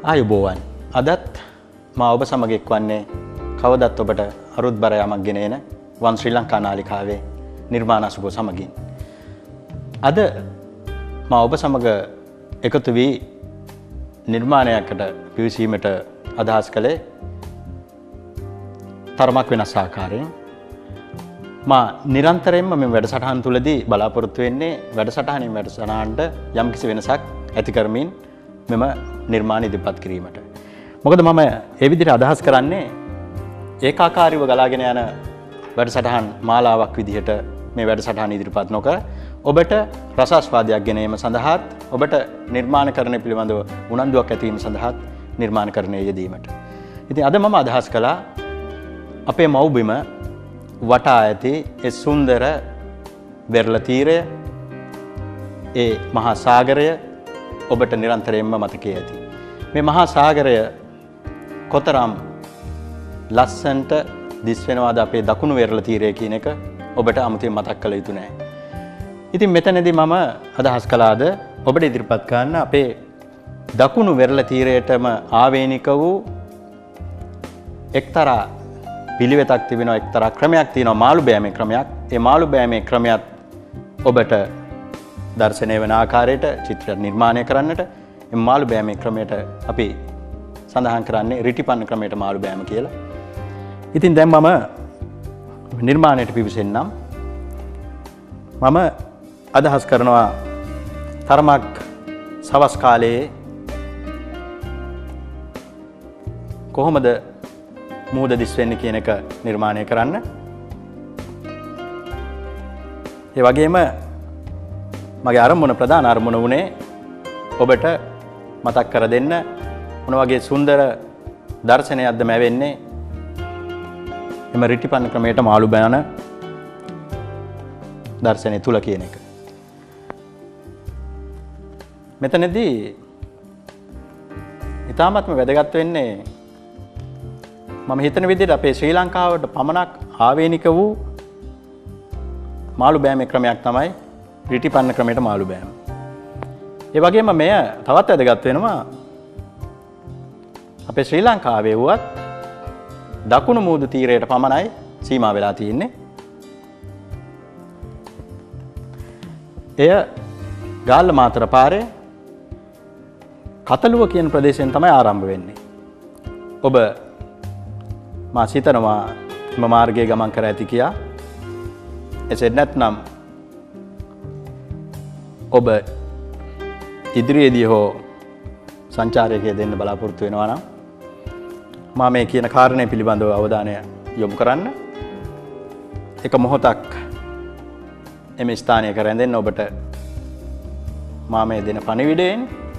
ආයුබෝවන්. අදත් මා ඔබ සමග එක්වන්නේ කවදත් ඔබට අරුත්බර යමක් ගෙන එන වන් ශ්‍රී ලංකා නාලිකාවේ නිර්මාණ අසුබ සමගින්. අද මා ඔබ සමග එකතු වී නිර්මාණයකට පිවිසීමට අදහස් කළේ තරමක් වෙනස් ආකාරයෙන්. මා නිරන්තරයෙන්ම මේ වැඩසටහන් තුලදී බලාපොරොත්තු වෙන්නේ වැඩසටහනින් වැඩසටහනට යම්කිසි වෙනසක් ඇති කරමින් මෙම නිර්මාණ ඉදිරිපත් කිරීමට. මොකද මම ඒ විදිහට අදහස් කරන්නේ ඒකාකාරීව ගලාගෙන යන වැඩසටහන් මාලාවක් විදිහට මේ වැඩසටහන ඉදිරිපත් නොකර ඔබට රසාස්වාදයක් ගෙනීම සඳහාත් ඔබට නිර්මාණකරණය පිළිබඳව උනන්දුවක් ඇති වීම සඳහාත් නිර්මාණකරණයේ යෙදීමට. ඉතින් අද මම අදහස් කළා අපේ මව්බිම වටා ඇති ඒ සුන්දර වෙරළ තීරය, ඒ මහා සාගරය ඔබට නිරන්තරයෙන්ම මතකයේ ඇති. මේ මහා සාගරය කොතරම් ලස්සනට දිස් වෙනවාද අපේ දකුණු වෙරළ තීරය කියන එක ඔබට අමුතුවෙන් මතක් කළ යුතු නෑ. ඉතින් මෙතනදී මම අදහස් කළාද ඔබට ඉදිරිපත් කරන්න අපේ දකුණු වෙරළ තීරයටම ආවේනික වූ එක්තරා පිළිවෙතක් තිබෙනවා, එක්තරා ක්‍රමයක් තියෙනවා, මාළු බෑමේ ක්‍රමයක්. ඒ මාළු බෑමේ ක්‍රමයක් ඔබට දර්ශනය වෙන ආකාරයට චිත්‍ර නිර්මාණය කරන්නට මේ මාළු බෑමේ ක්‍රමයට අපි සඳහන් කරන්නේ රිටිපන්න ක්‍රමයට මාළු බෑම කියලා. ඉතින් දැන් මම නිර්මාණයට පිවිසෙන්නම්. මම අදහස් කරනවා තරමක් සවස් කාලයේ කොහොමද මූද දිස් වෙන්නේ කියන එක නිර්මාණය කරන්න. ඒ වගේම මගේ අරමුණ ප්‍රධාන අරමුණ වුණේ ඔබට මතක් කර දෙන්න මොන වගේ සුන්දර දර්ශනයක්ද ලැබෙන්නේ එම රිටිපන්න ක්‍රමයට මාළු බෑන දර්ශනය තුල කියන එක. මෙතනදී ඊටාත්ම වැදගත් වෙන්නේ මම හිතන විදිහට අපේ ශ්‍රී ලංකාවට පමණක් ආවේනික වූ මාළු බෑමේ ක්‍රමයක් තමයි රිටිපන්න ක්‍රමයට මාළු බෑම. ඒ වගේම මෙය තවත් වැදගත් වෙනවා අපේ ශ්‍රී ලංකාවේ වුවත් දකුණු මූදු තීරයට පමණයි සීමා වෙලා තියෙන්නේ. එය ගාල්ල මාතර පාරේ කතලුව කියන ප්‍රදේශයෙන් තමයි ආරම්භ වෙන්නේ. ඔබ මා සිතනවා එම මාර්ගයේ ගමන් කර ඇති කියා. එසේ නැත්නම් ඔබ ඉදිරියේදී හෝ සංචාරකයෙක් දෙන්න බලාපොරොත්තු වෙනවා නම් මා මේ කියන කාරණේ පිළිබඳව අවධානය යොමු කරන්න. එක මොහොතක් එම ස්ථානයක රැඳෙන්න ඔබට මා මේ දෙන පණිවිඩයෙන්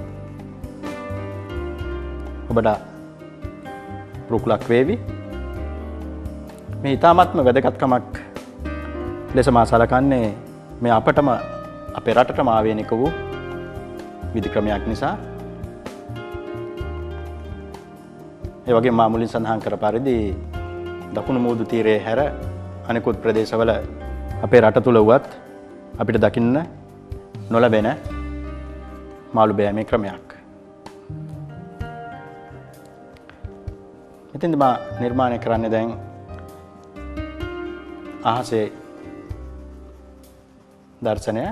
ඔබට රුකුලක් වේවි. මේ ඊ타ත්ම වැදගත්කමක් ලෙස මා සලකන්නේ මේ අපටම අපේ රටටම ආවේනික වූ විධික්‍රමයක් නිසා. ඒ වගේම මා මුලින් සඳහන් කර පරිදි දකුණු මූදු තීරයේ හැර අනෙකුත් ප්‍රදේශවල අපේ රට තුල වුවත් අපිට දකින්න නොලැබෙන මාළු බෑමේ ක්‍රමයක්. ඉතින් මා නිර්මාණය කරන්නේ දැන් අහසේ දර්ශනය.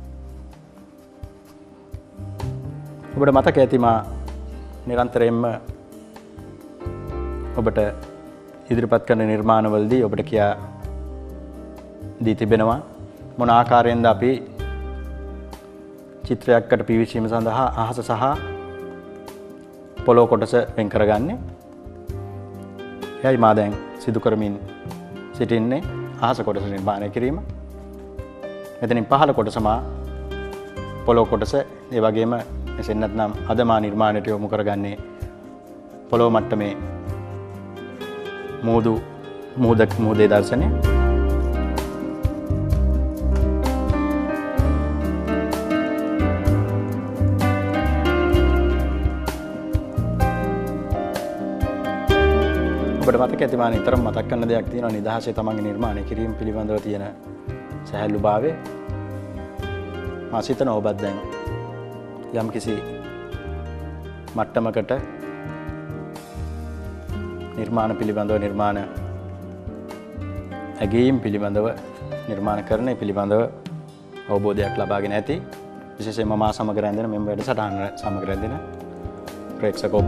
ඔබට මතක ඇති මා නිරන්තරයෙන්ම ඔබට ඉදිරිපත් කරන නිර්මාණවලදී ඔබට කියා දී තිබෙනවා මොන ආකාරයෙන්ද අපි චිත්‍රයකට පිවිසීම සඳහා අහස සහ පොළොව කොටස වෙන් කරගන්නේ. එයයි මා දැන් සිදු කරමින් සිටින්නේ අහස කොටස නිර්මාණය කිරීම. මෙතනින් පහළ කොටස මා පොළොව කොටස, ඒ වගේම එසේ නැත්නම් අද මා නිර්මාණයට යොමු කරගන්නේ පොළොව මට්ටමේ මුහුදේ දර්ශනය. ඔබට මතක ඇති මා නිතරම මතක් කරන දෙයක් තියෙනවා නිදහසේ තමන්ගේ නිර්මාණය කිරීම පිළිබඳව තියෙන සැහැල්ලුභාවය. මා සිතන ඔබත් දැන් යම්කිසි මට්ටමකට නිර්මාණ පිළිබඳව නිර්මාණ ඇගීම් පිළිබඳව නිර්මාණකරණය පිළිබඳව අවබෝධයක් ලබාගෙන ඇති විශේෂයෙන්ම මා සමග රැඳෙන මෙම වැඩසටහන සමග රැඳෙන ප්‍රේක්ෂක ඔබ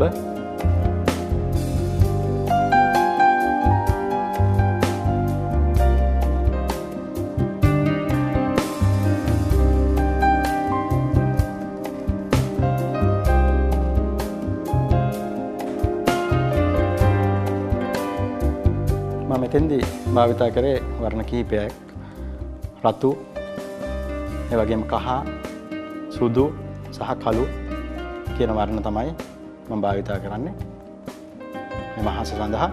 මෙතෙන්දී භාවිතා කරේ වර්ණ කිහිපයක් රතු ඒ වගේම කහ සුදු සහ කළු කියන වර්ණ තමයි මම භාවිතා කරන්නේ මේ මහස සඳහා.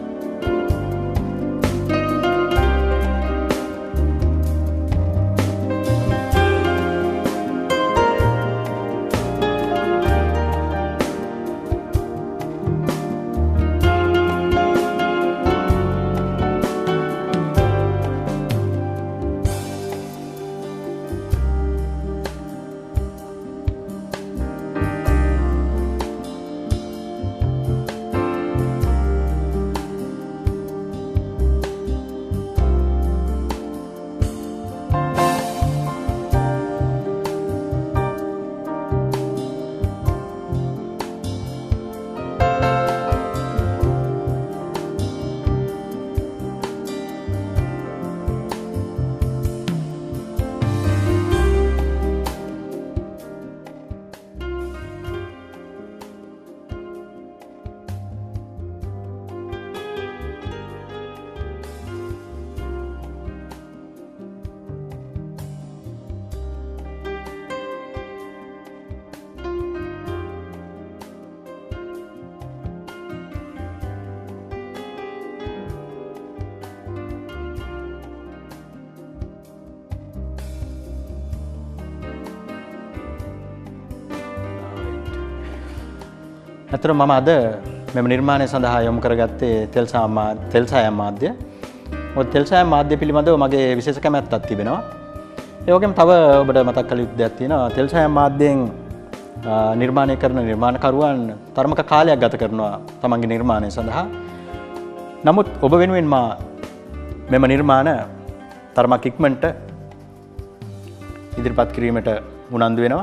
ඇත්තටම මම අද මෙම නිර්මාණය සඳහා යොමු කරගත්තේ තෙල් සායම් මාධ්‍ය. මොකද තෙල් සායම් මාධ්‍ය පිළිබඳව මගේ විශේෂ කැමැත්තක් තිබෙනවා. ඒ වගේම තව ඔබට මතක් කළ යුතු දෙයක් තියෙනවා. තෙල් සායම් මාධ්‍යයෙන් නිර්මාණය කරන නිර්මාණකරුවන් තරමක කාලයක් ගත කරනවා තමන්ගේ නිර්මාණය සඳහා. නමුත් ඔබ වෙනුවෙන් මා මෙම නිර්මාණ තරමක් ඉක්මනට ඉදිරිපත් කිරීමට උනන්දු වෙනවා.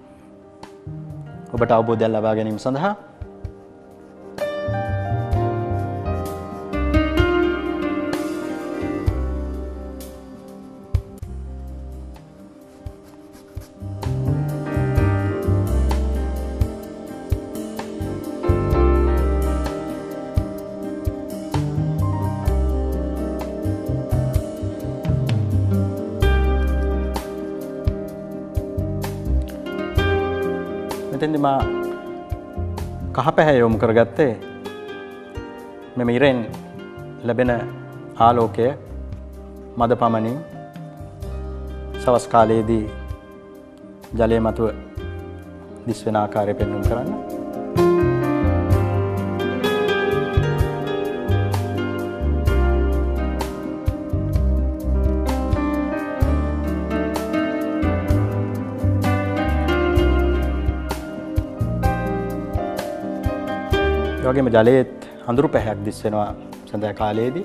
ඔබට අවබෝධයක් ලබා ගැනීම සඳහා මෙතෙන්දී මා කහ පැහැ යොමු කරගත්තේ මෙම ඉරෙන් ලැබෙන ආලෝකය මද පමණින් සවස් කාලයේදී ජලයේ මතුව දිස්වෙන ආකාරය පෙන්වන්න කරන්න. ඒ වගේම ජලයේත් අඳුරු පැහැයක් දිස් වෙනවා සඳහා කාලයේදී.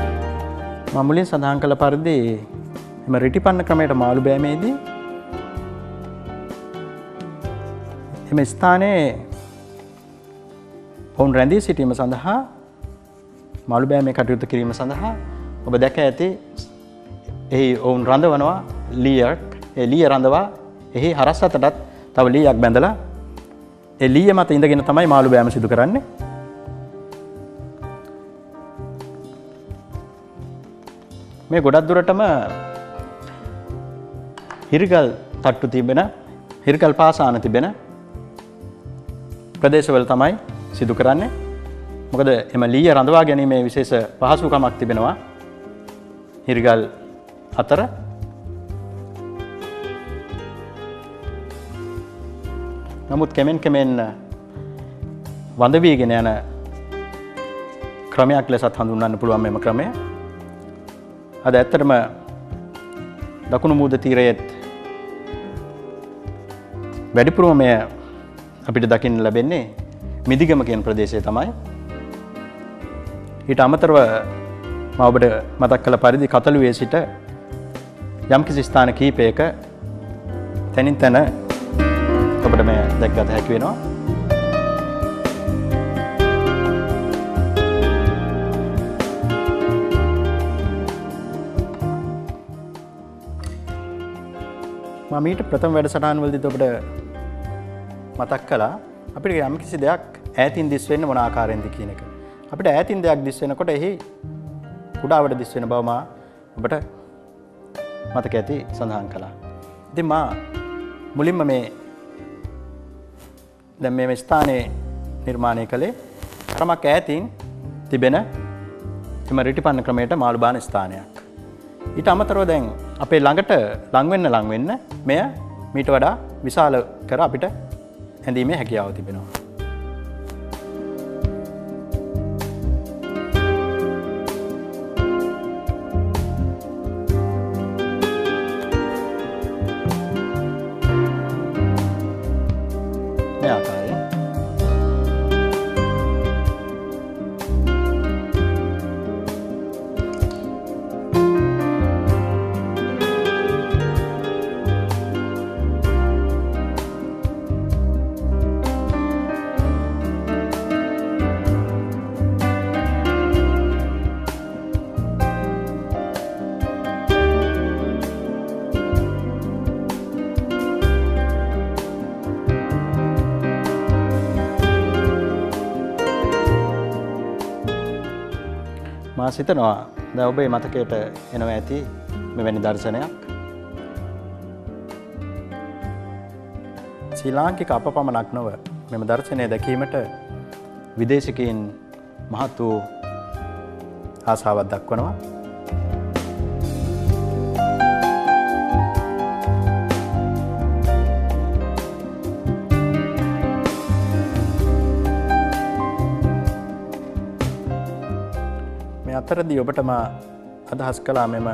මම මුලින් සඳහන් කළ පරිදි එම රිටිපන්න ක්‍රමයට මාළු බෑමේදී එම ස්ථානයේ ඔවුන් රැඳී සිටීම සඳහා මාළු බෑමේ කටයුතු කිරීම සඳහා ඔබ දැක ඇති එහි ඔවුන් රඳවනවා ලීයක්. ඒ ලීය රඳවා එහි හරස් අතටත් තව ලීයක් බැඳලා ඒ ලීය මත ඉඳගෙන තමයි මාළු බෑම සිදු කරන්නේ. මේ ගොඩක් දුරටම හිරිගල් තට්ටු තිබෙන හිරිගල් පාසාන තිබෙන ප්‍රදේශවල තමයි සිදු කරන්නේ. මොකද එම ලීය රඳවා ගැනීමේ විශේෂ පහසුකමක් තිබෙනවා හිරිගල් අතර. නමුත් කෙමෙන් කෙමෙන් වඳ වීගෙන යන ක්‍රමයක් ලෙසත් හඳුන්වන්න පුළුවන් මෙම ක්‍රමය. අද ඇත්තටම දකුණු මූද තීරයේත් වැඩිපුරම මෙය අපිට දකින්න ලැබෙන්නේ මිදිගම කියන ප්‍රදේශය තමයි. ඊට අමතරව මම ඔබට මතක් කළ පරිදි කතළුවේ සිට යම්කිසි ස්ථාන කිහිපයක තැනින් තැන ඔබට මේ දැක්ගත හැකි වෙනවා. මම ඊට ප්‍රථම වැඩසටහන් වලදීත් ඔබට මතක් කළා අපිට යම්කිසි දෙයක් ඈතින් දිස් වෙන්නේ මොන ආකාරයෙන්ද කියන එක. අපිට ඈතින් දෙයක් දිස් වෙනකොට එහි කුඩාවට දිස් වෙන බව මා ඔබට මතක ඇති සඳහන් කළා. ඉතින් මා මුලින්ම මේ දැන් මේ ස්ථානයේ නිර්මාණය කළේ ක්‍රමක් ඈතින් තිබෙන එම රිටිපන්න ක්‍රමයට මාළු බාන ස්ථානයක්. ඊට අමතරව දැන් අපේ ළඟට ලං වෙන්න මෙය මීට වඩා විශාල කර අපිට හැඳීමේ හැකියාව තිබෙනවා. මේ ආකාරයෙන් මා සිතනවා දැන් ඔබේ මතකයට එනවා ඇති මෙවැනි දර්ශනයක්. ශ්‍රී ලාංකික අප පමණක් නොව මෙම දර්ශනය දැකීමට විදේශිකයින් මහත් වූ ආසාවක් දක්වනවා. අතරදී ඔබටම අදහස් කළා මෙම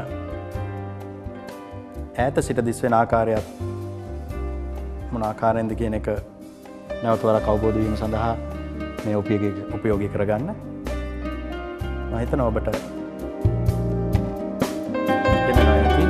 ඈත සිට දිස් වෙන ආකාරයත් මොන ආකාරයෙන්ද කියන එක නැවත වරක් අවබෝධ වීම සඳහා මේ උපයෝගී කරගන්න. මම හිතනවා ඔබට දැනෙනවා ඇති.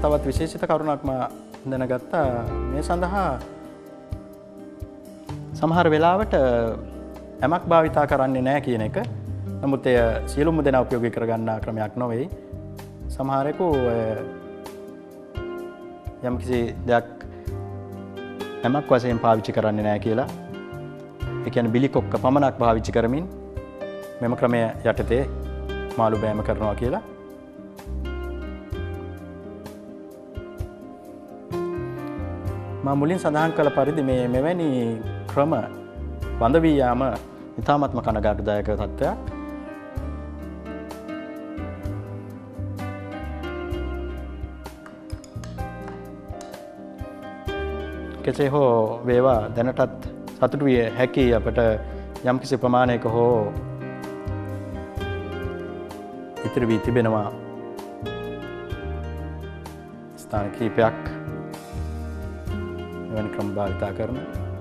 තවත් විශේෂිත කරුණක් මම දැනගත්තා මේ සඳහා සමහර වෙලාවට යමක් භාවිතා කරන්නේ නැහැ කියන එක. නමුත් එය සියලුම දෙනා උපයෝගී කරගන්නා ක්‍රමයක් නොවේ. සමහරෙකු යම්කිසි දෙයක් යමක් වශයෙන් පාවිච්චි කරන්නේ නැහැ කියලා. ඒ කියන්නේ බිලි කොක්ක පමණක් පාවිච්චි කරමින් මෙම ක්‍රමය යටතේ මාළු බෑම කරනවා කියලා. මම මුලින් සඳහන් කළ පරිදි මේ මෙවැනි ක්‍රම වඳ වී යාම ඉතාමත්ම කනගාටුදායක තත්ත්වයක්. කෙසේ හෝ වේවා දැනටත් සතුටු විය හැකි අපට යම්කිසි ප්‍රමාණයක හෝ ඉතිරි වී තිබෙනවා ස්ථාන කිහිපයක් එවැනි ක්‍රම භාවිතා කරන.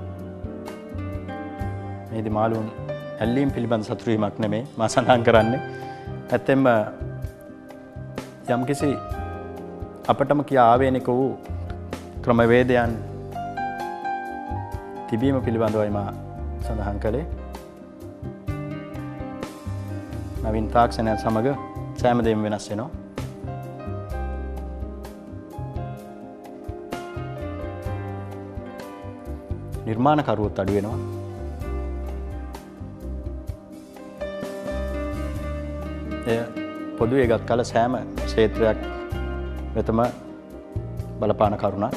මේදී මාළුන් ඇල්ලීම් පිළිබඳ සතුටු වීමක් නෙමෙයි මා සඳහන් කරන්නේ. ඇත්තෙන්ම යම්කිසි අපටම කියා ආවේනික වූ ක්‍රමවේදයන් තිබීම පිළිබඳවයි මා සඳහන් කළේ. නවීන තාක්ෂණයත් සමග සෑම දෙයක්ම වෙනස් වෙනවා. නිර්මාණකරුවොත් අඩු වෙනවා. එය පොදුවේ ගත් කල සෑම ක්ෂේත්‍රයක් වෙතම බලපාන කරුණක්.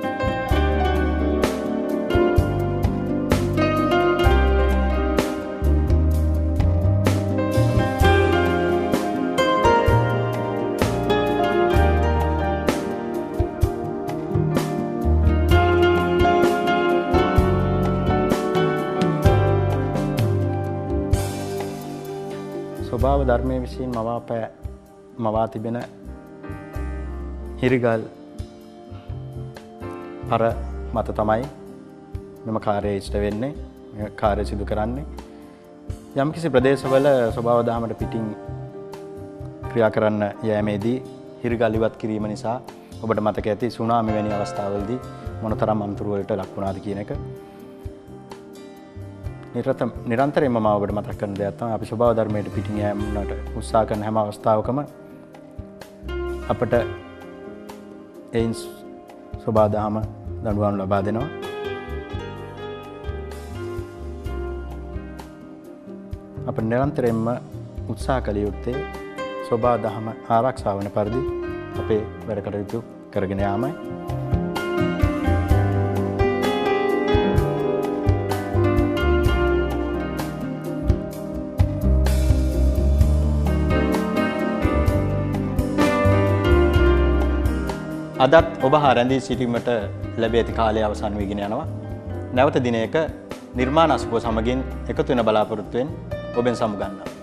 ස්වභාව ධර්මයේ විසින් මවා තිබෙන හිරිගල් අර මත තමයි මෙම කාර්යය ඉෂ්ට වෙන්නේ. මේ කාර්ය සිදු කරන්නේ යම්කිසි ප්‍රදේශවල ස්වභාව දහමට පිටින් ක්‍රියා කරන්න යෑමේදී හිරිගල් ඉවත් කිරීම නිසා ඔබට මතක ඇති සුනාමි වැනි අවස්ථාවලදී මොනතරම් අනතුරු වලට ලක් වුණාද කියන එක. නිරන්තරයෙන්ම මම ඔබට මතක් කරන දෙයක් තමයි අපි ස්වභාව ධර්මයට පිටින් යෑමකට උත්සාහ කරන හැම අවස්ථාවකම අපට එයින් ස්වභාව දහම දඬුවම් ලබා දෙනවා. අප නිරන්තරයෙන්ම උත්සාහ කළ යුත්තේ ස්වභාව දහම ආරක්ෂා වන පරිදි අපේ වැඩ කටයුතු කරගෙන යාමයි. අදත් ඔබ හා රැඳී සිටීමට ලැබී ඇති කාලය අවසන් වීගෙන යනවා. නැවත දිනයක නිර්මාණ අස්පුව සමගින් එකතු වෙන බලාපොරොත්තුවෙන් ඔබෙන් සමුගන්නවා.